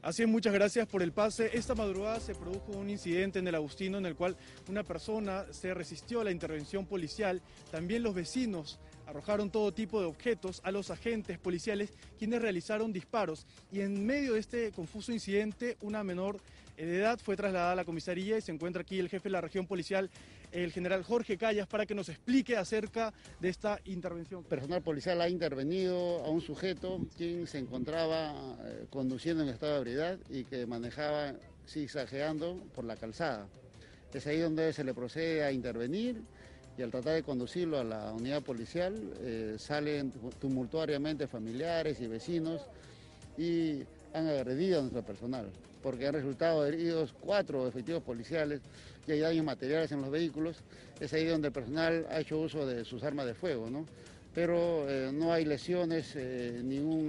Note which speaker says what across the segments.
Speaker 1: Así es, muchas gracias por el pase. Esta madrugada se produjo un incidente en el Agustino en el cual una persona se resistió a la intervención policial. También los vecinos arrojaron todo tipo de objetos a los agentes policiales, quienes realizaron disparos. Y en medio de este confuso incidente, una menor de edad fue trasladada a la comisaría y se encuentra aquí el jefe de la región policial, el general Jorge Callas, para que nos explique acerca de esta intervención.
Speaker 2: Personal policial ha intervenido a un sujeto quien se encontraba conduciendo en estado de ebriedad y que manejaba zigzagueando por la calzada. Es ahí donde se le procede a intervenir y al tratar de conducirlo a la unidad policial salen tumultuariamente familiares y vecinos y han agredido a nuestro personal, porque han resultado heridos 4 efectivos policiales y hay daños materiales en los vehículos. Es ahí donde el personal ha hecho uso de sus armas de fuego, ¿no? Pero no hay lesiones en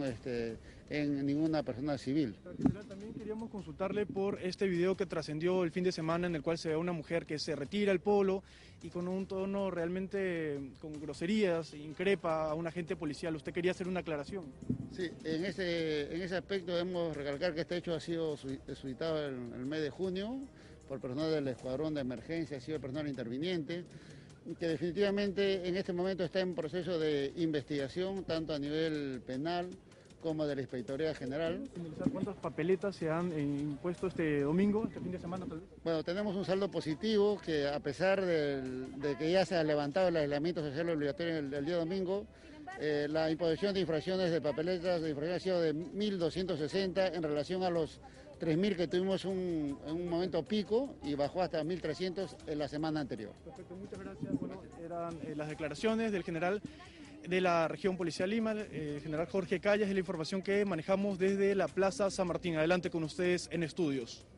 Speaker 2: ninguna persona civil.
Speaker 1: También queríamos consultarle por este video que trascendió el fin de semana en el cual se ve a una mujer que se retira el polo y con un tono realmente con groserías increpa a un agente policial. ¿Usted quería hacer una aclaración?
Speaker 2: Sí, en ese aspecto debemos recalcar que este hecho ha sido suscitado en el mes de junio por personal del escuadrón de emergencia, ha sido el personal interviniente, que definitivamente en este momento está en proceso de investigación, tanto a nivel penal como de la Inspectoría General.
Speaker 1: ¿Cuántas papeletas se han impuesto este domingo, este fin de semana tal vez?
Speaker 2: Bueno, tenemos un saldo positivo que a pesar de que ya se ha levantado el aislamiento social obligatorio el día domingo, la imposición de infracciones de papeletas de infracción ha sido de 1.260 en relación a los 3.000 que tuvimos en un momento pico y bajó hasta 1.300 en la semana anterior.
Speaker 1: Perfecto, muchas gracias. Bueno, eran las declaraciones del general de la región policial Lima, el general Jorge Callas, y la información que manejamos desde la Plaza San Martín. Adelante con ustedes en estudios.